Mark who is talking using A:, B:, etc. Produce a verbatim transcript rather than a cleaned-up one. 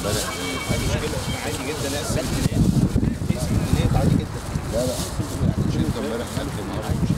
A: امبارح
B: عادي مشكله عادي جدا. لا ست جنيه ست جنيه عادي جدا.
A: لا لا يعني شلت امبارح ألف النهارده.